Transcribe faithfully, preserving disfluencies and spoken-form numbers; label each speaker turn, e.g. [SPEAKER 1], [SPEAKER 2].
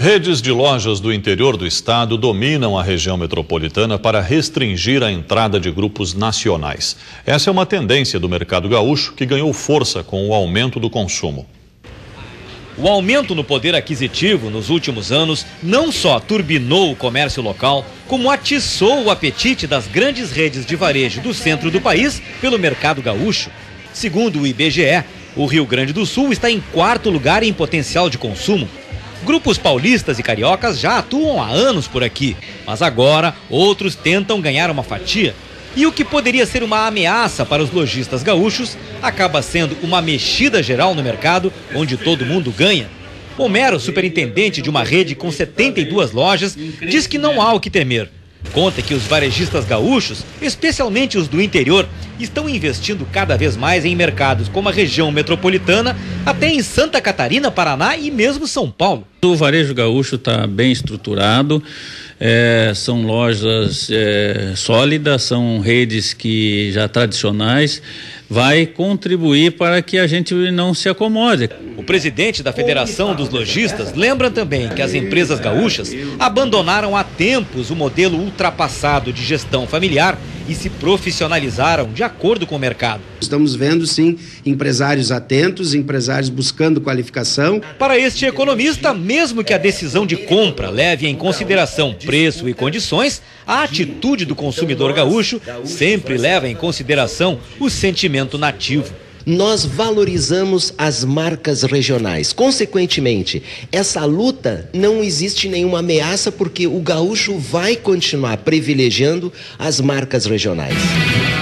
[SPEAKER 1] Redes de lojas do interior do estado dominam a região metropolitana para restringir a entrada de grupos nacionais. Essa é uma tendência do mercado gaúcho que ganhou força com o aumento do consumo.
[SPEAKER 2] O aumento no poder aquisitivo nos últimos anos não só turbinou o comércio local, como atiçou o apetite das grandes redes de varejo do centro do país pelo mercado gaúcho. Segundo o I B G E, o Rio Grande do Sul está em quarto lugar em potencial de consumo. Grupos paulistas e cariocas já atuam há anos por aqui, mas agora outros tentam ganhar uma fatia. E o que poderia ser uma ameaça para os lojistas gaúchos acaba sendo uma mexida geral no mercado, onde todo mundo ganha. Homero, superintendente de uma rede com setenta e duas lojas, diz que não há o que temer. Conta que os varejistas gaúchos, especialmente os do interior, estão investindo cada vez mais em mercados como a região metropolitana, até em Santa Catarina, Paraná e mesmo São Paulo.
[SPEAKER 3] O varejo gaúcho está bem estruturado, é, são lojas é, sólidas, são redes que já tradicionais, vai contribuir para que a gente não se acomode.
[SPEAKER 2] O presidente da Federação dos Lojistas lembra também que as empresas gaúchas abandonaram há tempos o modelo ultrapassado de gestão familiar e se profissionalizaram de acordo com o mercado.
[SPEAKER 4] Estamos vendo, sim, empresários atentos, empresários buscando qualificação.
[SPEAKER 2] Para este economista, mesmo que a decisão de compra leve em consideração preço e condições, a atitude do consumidor gaúcho sempre leva em consideração o sentimento nativo.
[SPEAKER 5] Nós valorizamos as marcas regionais. Consequentemente, essa luta não existe nenhuma ameaça porque o gaúcho vai continuar privilegiando as marcas regionais.